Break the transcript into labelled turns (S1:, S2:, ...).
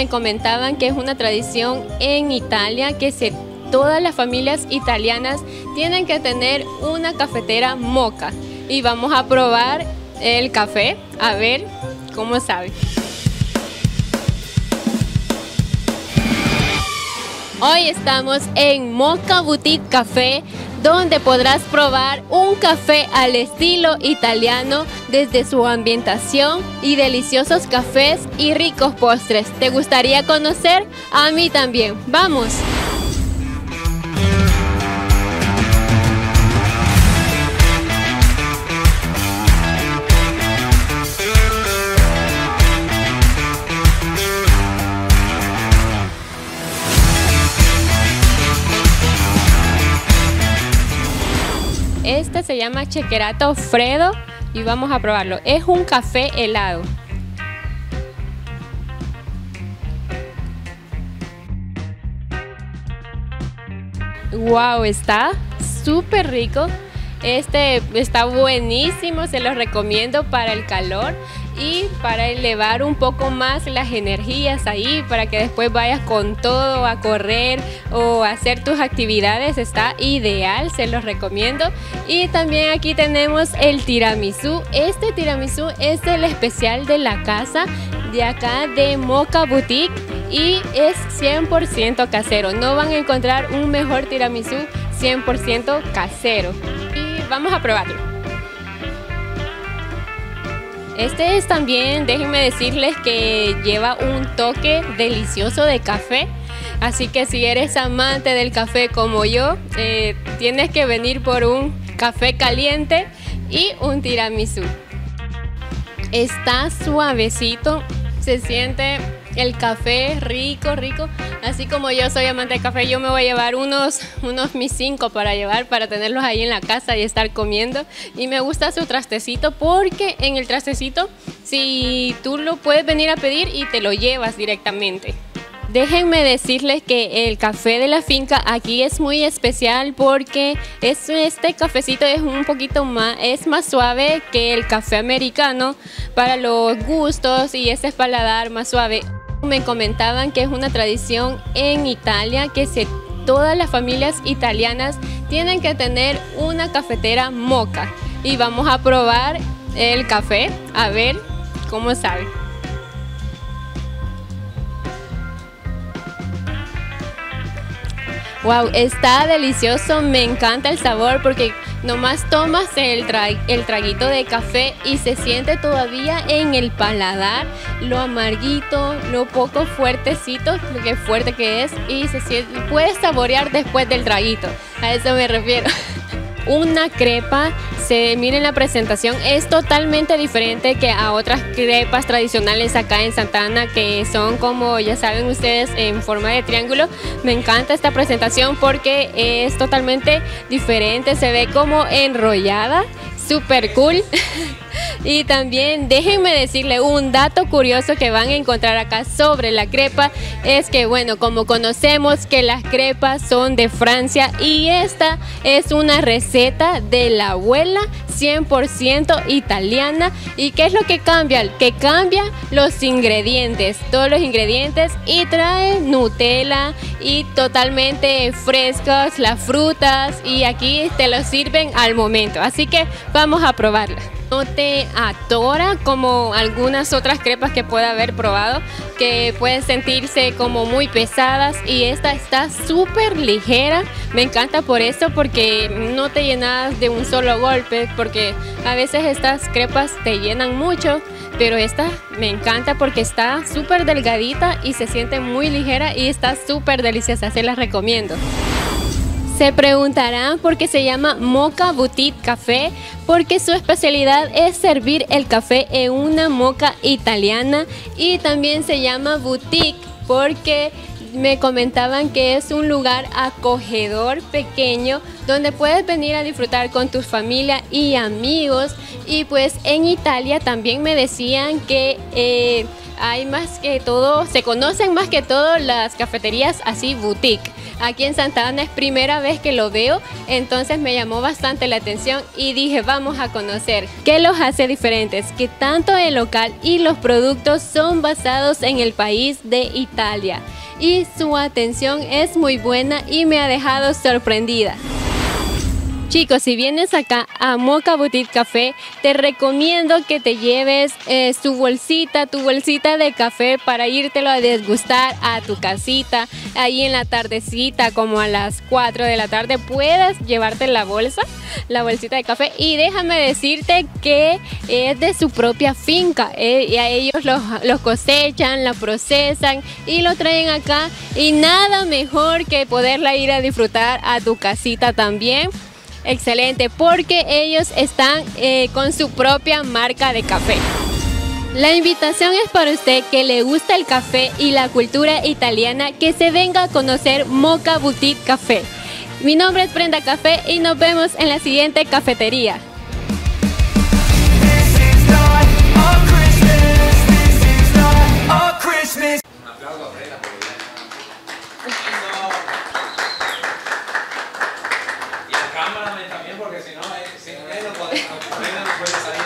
S1: me comentaban que es una tradición en Italia todas las familias italianas tienen que tener una cafetera moka. Y vamos a probar el café, a ver cómo sabe. Hoy estamos en Moka Boutique Café, donde podrás probar un café al estilo italiano desde su ambientación y deliciosos cafés y ricos postres. ¿Te gustaría conocer? A mí también. ¡Vamos! Este se llama Cecchinato Freddo y vamos a probarlo. Es un café helado. Wow, está súper rico. Este está buenísimo, se los recomiendo para el calor y para elevar un poco más las energías ahí, para que después vayas con todo a correr o a hacer tus actividades. Está ideal, se los recomiendo. Y también aquí tenemos el tiramisú. Este tiramisú es el especial de la casa de acá de Moka Boutique y es 100% casero. No van a encontrar un mejor tiramisú 100% casero. Y vamos a probarlo. Este es también, déjenme decirles que lleva un toque delicioso de café. Así que si eres amante del café como yo, tienes que venir por un café caliente y un tiramisú. Está suavecito, se siente el café rico, rico. Así como yo soy amante del café, yo me voy a llevar unos mis 5 para llevar, para tenerlos ahí en la casa y estar comiendo. Y me gusta su trastecito porque en el trastecito, si tú lo puedes venir a pedir y te lo llevas directamente. Déjenme decirles que el café de la finca aquí es muy especial porque este cafecito es un poquito más, es más suave que el café americano para los gustos y ese paladar más suave. Me comentaban que es una tradición en Italia todas las familias italianas tienen que tener una cafetera moka. Y vamos a probar el café a ver cómo sabe. Wow, está delicioso, me encanta el sabor porque nomás tomas el traguito de café y se siente todavía en el paladar lo amarguito, lo poco fuertecito, lo que fuerte que es, y se siente, puedes saborear después del traguito, a eso me refiero. Una crepa, miren la presentación, es totalmente diferente que a otras crepas tradicionales acá en Santa Ana, que son, como ya saben ustedes, en forma de triángulo. Me encanta esta presentación porque es totalmente diferente, se ve como enrollada, súper cool. Y también déjenme decirle un dato curioso que van a encontrar acá sobre la crepa, es que bueno, como conocemos que las crepas son de Francia y esta es una receta de la abuela 100% italiana. ¿Y qué es lo que cambia? Que cambia los ingredientes, todos los ingredientes, y trae Nutella y totalmente frescos las frutas, y aquí te lo sirven al momento, así que vamos a probarla. No te atora como algunas otras crepas que pueda haber probado, que pueden sentirse como muy pesadas, y esta está súper ligera. Me encanta por eso, porque no te llenas de un solo golpe, porque a veces estas crepas te llenan mucho, pero esta me encanta porque está súper delgadita y se siente muy ligera y está súper deliciosa, se las recomiendo. Se preguntarán por qué se llama Moka Boutique Café, porque su especialidad es servir el café en una moka italiana, y también se llama boutique porque me comentaban que es un lugar acogedor, pequeño, donde puedes venir a disfrutar con tu familia y amigos. Y pues en Italia también me decían que hay más que todo, se conocen más que todo las cafeterías así boutique. aquí en Santa Ana, es primera vez que lo veo, entonces me llamó bastante la atención y dije vamos a conocer qué los hace diferentes, que tanto el local y los productos son basados en el país de Italia y su atención es muy buena y me ha dejado sorprendida. Chicos, si vienes acá a Mocha Boutique Café, te recomiendo que te lleves tu bolsita de café para írtelo a degustar a tu casita. Ahí en la tardecita, como a las 4 de la tarde, puedes llevarte la bolsita de café. Y déjame decirte que es de su propia finca. Y a ellos los cosechan, la procesan y lo traen acá. Y nada mejor que poderla ir a disfrutar a tu casita también. Excelente, porque ellos están con su propia marca de café. La invitación es para usted que le gusta el café y la cultura italiana, que se venga a conocer Mocha Boutique Café. Mi nombre es Brenda Café y nos vemos en la siguiente cafetería.
S2: Cámara también, porque si no, no puede salir.